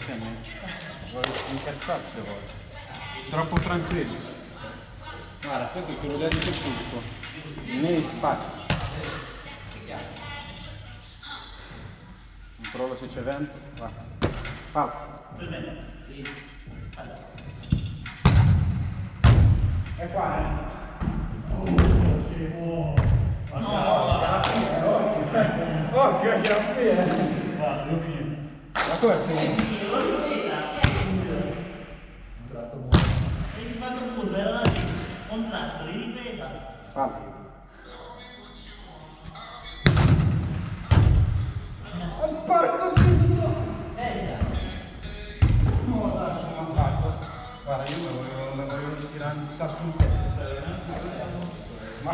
perché a me? Vuoi incazzarti due volte? Sei troppo tranquillo. Guarda, questo te lo dedico subito. Nei spazi. Controllo se c'è vento. Va. Palla. È qua, occhio, c'è la fine. Ma come è finito? Hai fatto un punto, era un tratto di ripresa. Palla. Guarda, io mi volevo tirare un sasso in testa. Ma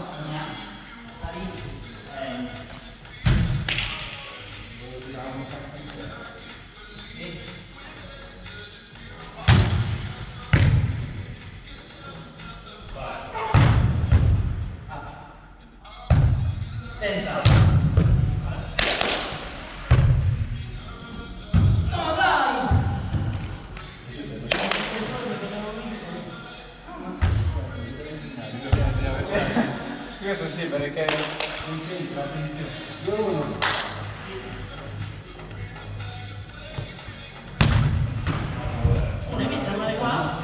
questo sì, perché non c'entra. 2-1. Una mi sembra di qua?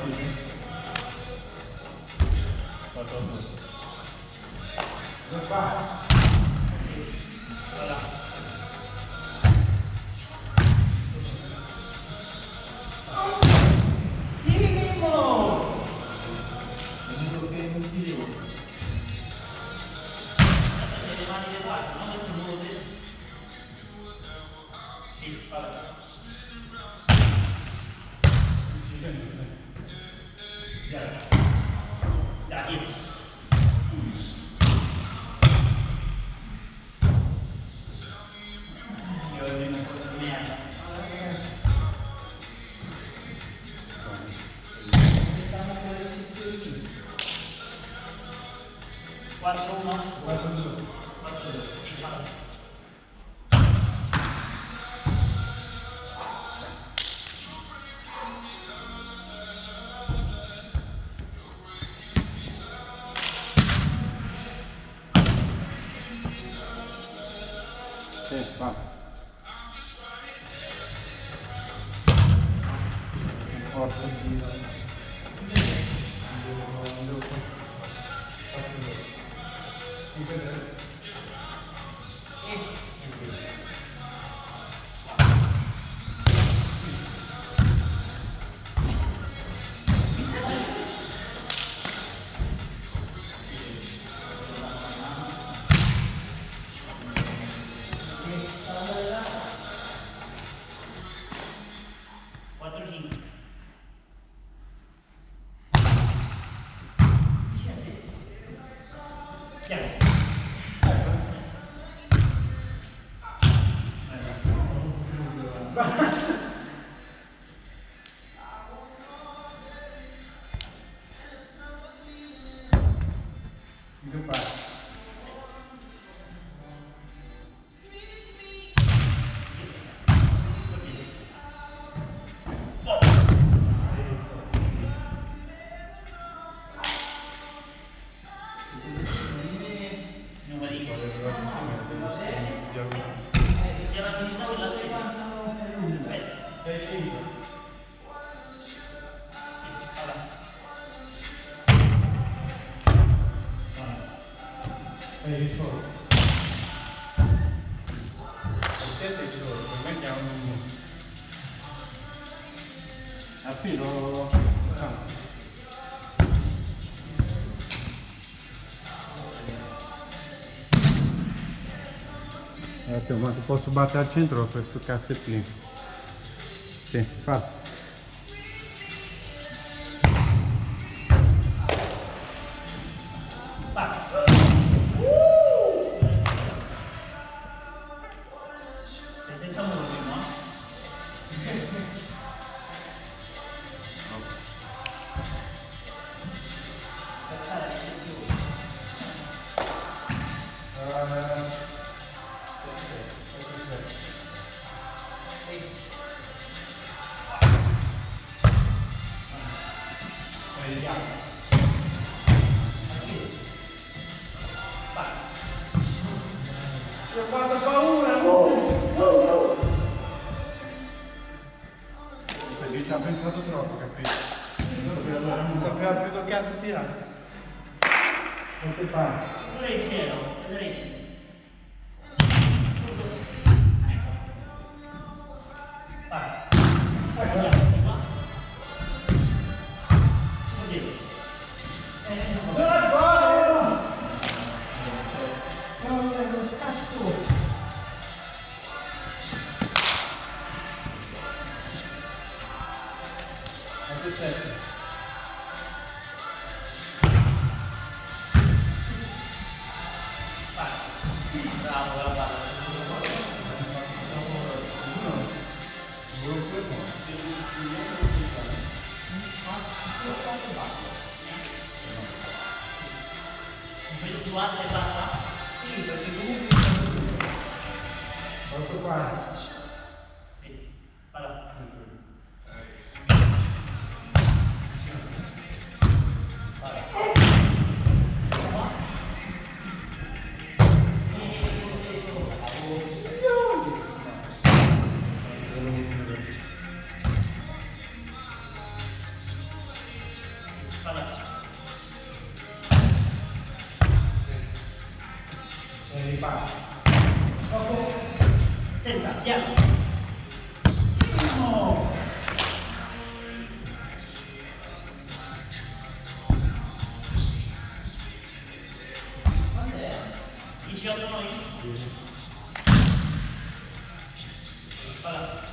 Sì, va. Porca dio. Sei solo. Te sei solo, per me che ha un... Al filo... ma posso battere al centro questo cazzettino. Sì, fa. Ti ho fatto paura! Perché ci ha pensato troppo, capito? Allora non sapeva più dove cazzo tirare. Non ti pare? Vedrai il cielo, vedrai. Bravo, la palla. Invece tu alza e basta? Sì, perché comunque... Molto qua. Sì, allora. Senta, piano. No. Quant'è? 18 noi? Allora.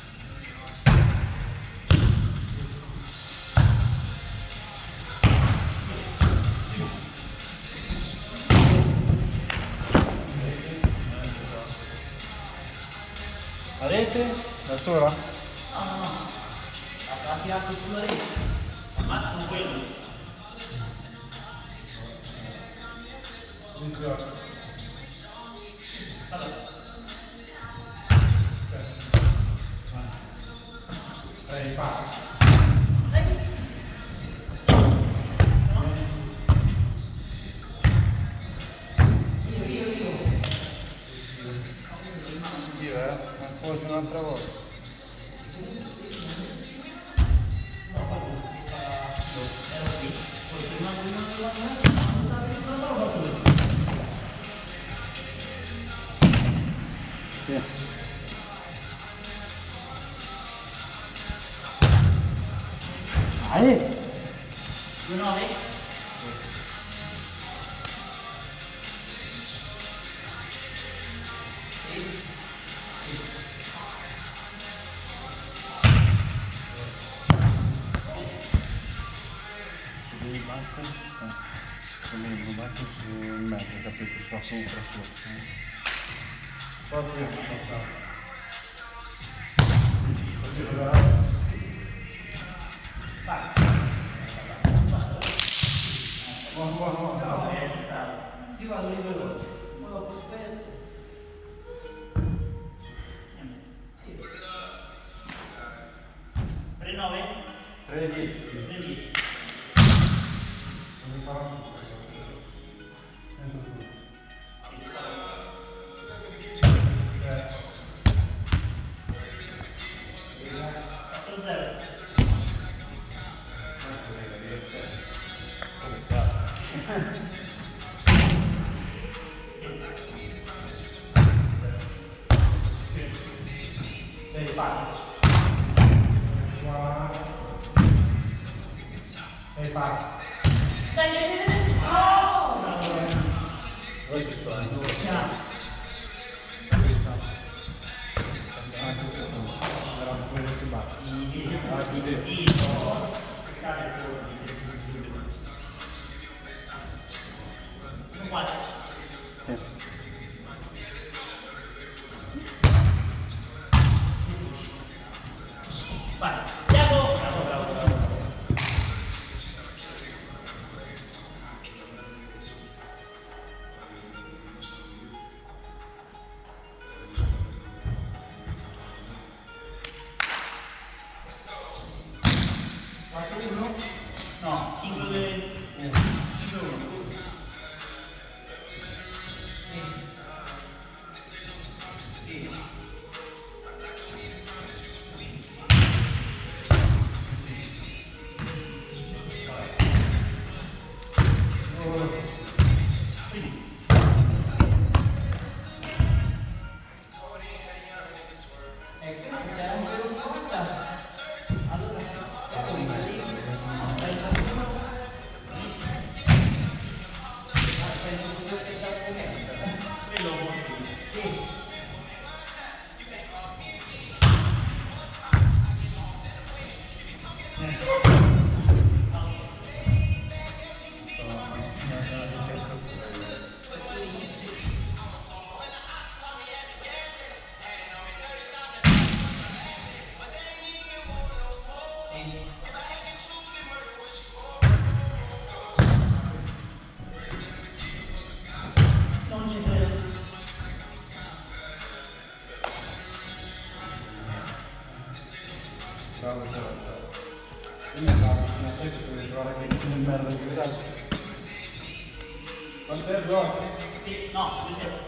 La rete? Da sola? No, no, no. Ha tirato sulla rete. Al massimo quello. Allora. Forse un'altra volta. Sì. Dai! 2-9? Devi battere, devi battere sul mezzo, capito? Sta sopra sotto. Proprio. Io vado lì veloce, non lo aspetto. Sì. 3-9? 3-10. 3-10. Vai, Tiago! Bravo, bravo, bravo. Quindi una sede sulle trovare che non merda di grado. Quanto è blocco? No, mi serve.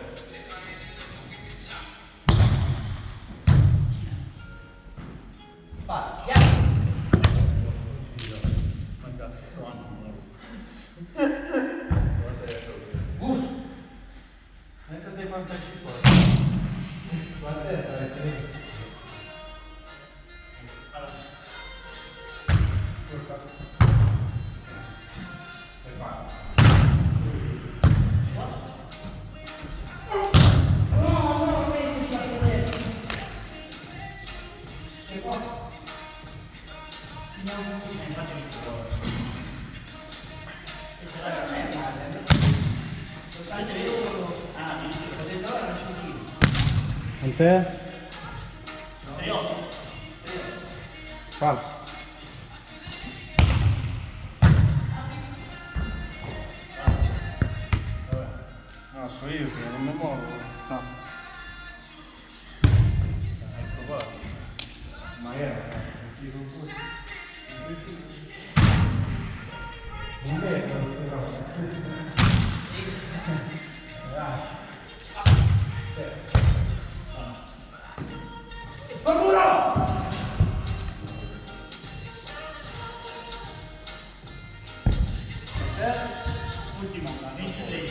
Vai, chiaro. Senza sei quanto ci fuori. Guarda, è Quant'è? 38. Falso. No, so io che non mi muovo. No. Ecco qua. Magari. Non è Ultimo, la 23.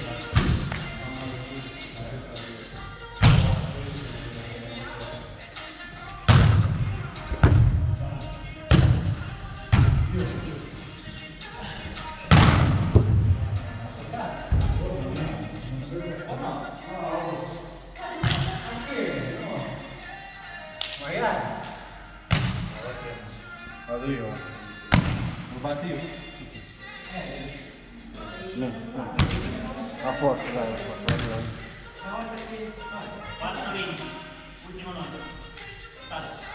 Vado io. Lo batti io? No. A forza, dai, a forza. 4-20. Ultimo 9. Passa.